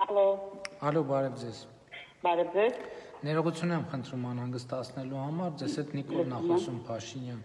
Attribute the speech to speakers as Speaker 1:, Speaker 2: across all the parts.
Speaker 1: Ալո։
Speaker 2: Ալո, բարև ձեզ։
Speaker 1: Բարև ձեզ։
Speaker 2: Ներողություն եմ խնդրում անհանգստացնելու համար, ձեզ հետ Նիկոլն է խոսում Փաշինյան։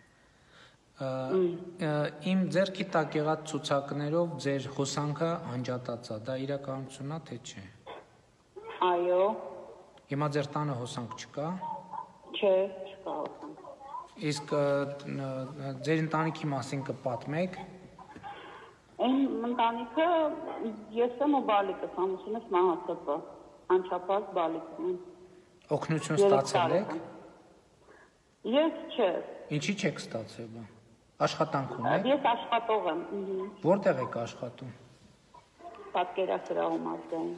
Speaker 2: Իմ ձեռքի տակ եղած ցուցակներով ձեր հոսանքը անջատած է, դա իրականությունն է թե չէ։
Speaker 1: Այո։
Speaker 2: Հիմա ձեր տանը հոսանք չկա։
Speaker 1: Չէ, չկա հոսանք։
Speaker 2: Իսկ ձեր ընտանիքի մասին կպատմեք։
Speaker 1: Իմ ընտանիքը ես եմ ու բալիկս, ամուսինս մահացած է, անչափահաս բալիկն եմ։
Speaker 2: Օգնություն ստացել եք։
Speaker 1: Ես չէ։
Speaker 2: Ինչի՞ չեք ստացել։ Աշխատանք ունեք։
Speaker 1: Ես աշխատող եմ։
Speaker 2: Որտեղ եք աշխատում։
Speaker 1: Պատկերասրահում ազգային։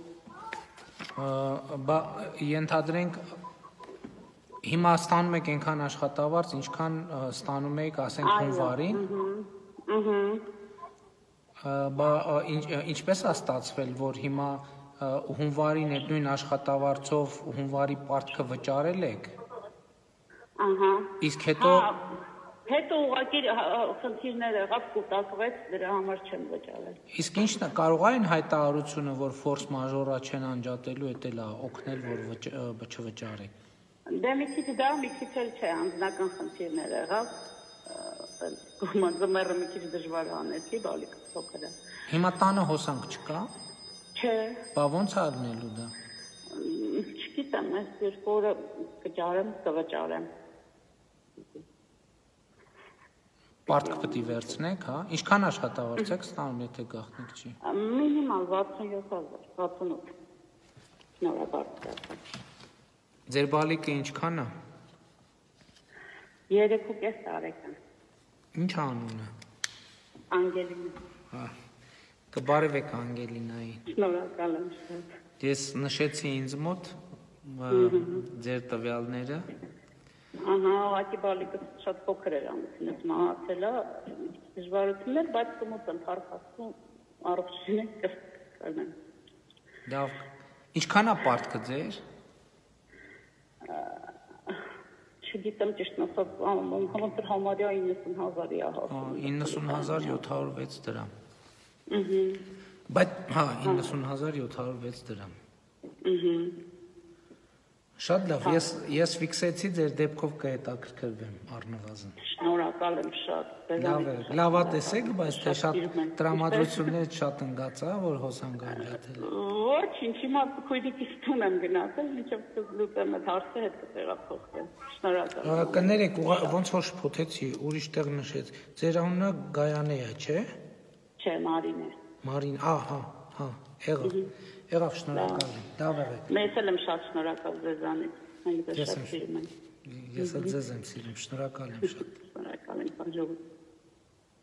Speaker 2: Ենթադրենք հիմա ստանում եք այնքան աշխատավարձ, ինչքան ստանում եք, ասենք, հունվարին։ Ինչպես է ստացվել, որ հիմա հունվարին այդ նույն աշխատավարձով հունվարի պարտքը վճարել եք։
Speaker 1: Ահա։
Speaker 2: Իսկ հետո
Speaker 1: Հետո ուղղակի խնդիրներ եղավ, կուտակվեց, դրա համար չեմ վճարել։
Speaker 2: Իսկ ինչն է, կարող է այն հայտարարությունը, որ ֆորս մաժորա չեն անջատելու, դա էլ է օգնել, որ չվճարեք։
Speaker 1: Դե մի քիչ դա, մի քիչ էլ չէ, անձնական խնդիրներ եղավ, գումարը մի քիչ դժվար անեցի, բալիկը փոքր է։
Speaker 2: Հիմա տանը հոսանք չկա։
Speaker 1: Չէ։
Speaker 2: Բա ո՞նց է ալնելու դա։
Speaker 1: Չգիտեմ, այս երկու օրը կճարեմ, կվճարեմ։
Speaker 2: Պարտք պետք է վերցնեք, հա։ Ինչքան աշխատավարձ եք ստանում, եթե գաղտնիք չի։
Speaker 1: Մինիմալ 67000, 68։ Շնորհակալ։
Speaker 2: Ձեր բալիկը ինչքան է։
Speaker 1: 3.5 տարեկան։
Speaker 2: Ինչ անունը։
Speaker 1: Անգելինա։
Speaker 2: Հա։ Կբարևեք Անգելինային։
Speaker 1: Շնորհակալ եմ շատ։
Speaker 2: Ես նշեցի ինձ մոտ ձեր տվյալները։
Speaker 1: Ահա, ուղղակի բալիկը շատ փոքր էր ամուսինս մահացել է, դժվարություններ, բայց կմոտ եմ փառքաստում առողջին կրնեմ։
Speaker 2: Լավ։ Ինչքան է պարտքը ձեր։
Speaker 1: Չգիտեմ ճիշտն ասած, ոնց համարյա 90000-ի է հասնում։
Speaker 2: 90706 դրամ։ Բայց հա 90706 դրամ։ Շատ լավ, ես ֆիքսեցի ձեր դեպքով կհետաքրքրվեմ առնվազն։
Speaker 1: Շնորհակալ եմ շատ։
Speaker 2: Լավ է տեսեք, բայց թե շատ տրամադրություններ շատ ընկած է, որ հոսանք անջատել։
Speaker 1: Ոչինչ, հիմա քույրիկիս տուն եմ գնացել, մինչև կլուծեմ այդ հարցը հետ կտեղափոխվեմ։ Շնորհակալ։
Speaker 2: Կներեք, ոնց որ շփոթեցի, ուրիշ տեղ նշեց։ Ձեր անունը Գայանե է, չէ։
Speaker 1: Չէ, Մարին է։
Speaker 2: Մարին, ահա, հա, եղավ, շնորհակալ եմ, լավ եղեք։
Speaker 1: Մեզ էլ եմ շատ շնորհակալ ձեզանից, մենք ձեզ շատ սիրում ենք։
Speaker 2: Ես էլ ձեզ եմ սիրում, շնորհակալ եմ շատ։
Speaker 1: Շնորհակալ եմ, հաջողություն։